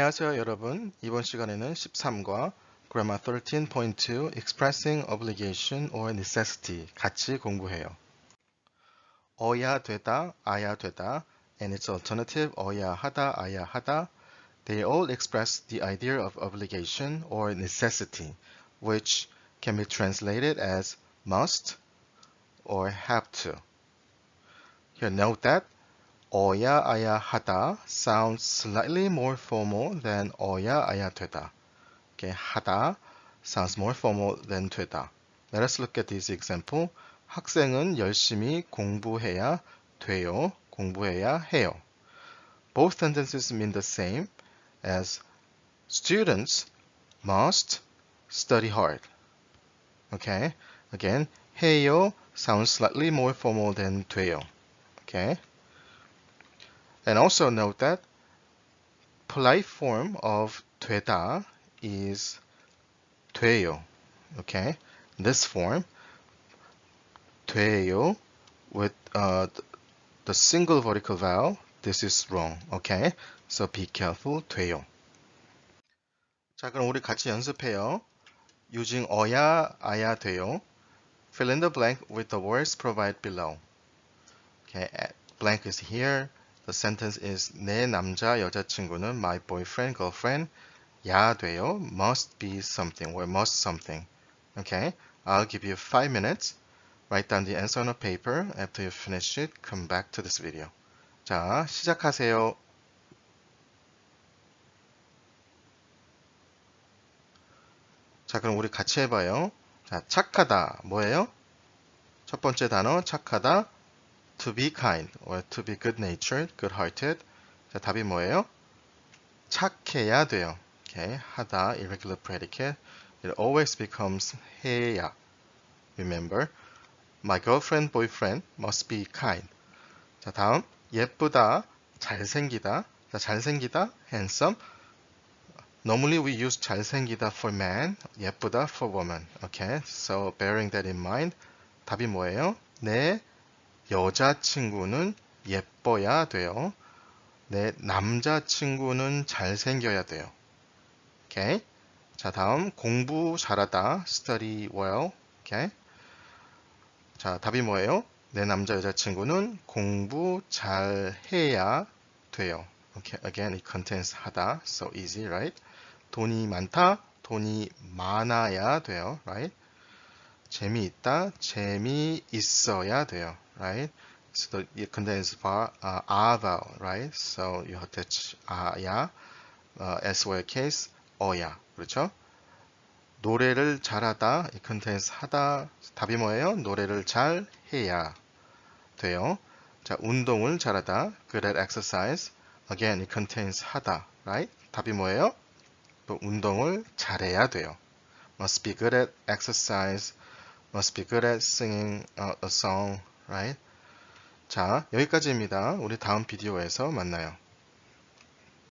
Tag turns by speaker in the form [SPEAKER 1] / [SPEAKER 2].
[SPEAKER 1] 안녕하세요 여러분. 이번 시간에는 13과 Grammar 13.2 Expressing Obligation or Necessity 같이 공부해요. 어야 되다, 아야 되다, and its alternative 어야 하다, 아야 하다, they all express the idea of obligation or necessity, which can be translated as must or have to. Here note that 어야 아야 하다 sounds slightly more formal than 어야 아야 되다. Okay, 하다 sounds more formal than 되다. Let us look at this example. 학생은 열심히 공부해야 돼요. 공부해야 해요. Both sentences mean the same as students must study hard. Okay, again, 해요 sounds slightly more formal than 돼요. Okay. And also note that polite form of 되다 is 돼요. Okay, this form 돼요 with the single vertical vowel. This is wrong. Okay, so be careful. 돼요. 자, 그럼 우리 같이 연습해요. Using 어야, 아야 돼요. Fill in the blank with the words provided below. Okay, blank is here. The sentence is 내 남자 여자친구는 my boyfriend, girlfriend. 야 돼요. Must be something or must something. Okay, I'll give you 5 minutes. Write down the answer on a paper. After you finish it, come back to this video. 자, 시작하세요. 자, 그럼 우리 같이 해봐요. 자, 착하다. 뭐예요? 첫 번째 단어 착하다. To be kind or to be good-natured, good-hearted. 자, 답이 뭐예요? 착해야 돼요. Okay, 하다, irregular predicate. It always becomes 해야. Remember, my girlfriend, boyfriend must be kind. 자, 다음 예쁘다, 잘생기다. 자, 잘생기다, handsome. Normally we use 잘생기다 for man, 예쁘다 for woman. Okay, so bearing that in mind, 답이 뭐예요? 내 여자친구는 예뻐야 돼요. 내 남자친구는 잘생겨야 돼요. Okay. 자, 다음 공부 잘하다, study well. Okay. 자, 답이 뭐예요? 내 남자 여자친구는 공부 잘해야 돼요. Okay. Again, it contains 하다, so easy, right? 돈이 많다, 돈이 많아야 돼요, right? 재미있다, 재미있어야 돼요, right? So it contains a vowel, right? So you attach 아야, s word case, 어야, 그렇죠? 노래를 잘하다, it contains 하다, 답이 뭐예요? 노래를 잘 해야 돼요. 자, 운동을 잘하다, good at exercise, again it contains 하다, right? 답이 뭐예요? 또 운동을 잘해야 돼요. Must be good at exercise, must be good at singing a song, right? 자, 여기까지입니다. 우리 다음 비디오에서 만나요.